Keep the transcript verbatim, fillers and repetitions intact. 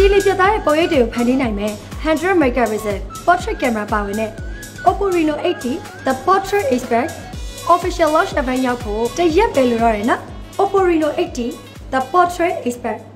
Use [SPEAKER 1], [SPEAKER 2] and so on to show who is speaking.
[SPEAKER 1] Chili Piata Poeto Pandiname, one hundred megapixel portrait camera power net. OPPO Reno eighty, the portrait expert. Official launch event Yapo, the Yap Bellurina. OPPO Reno eighty, the portrait expert.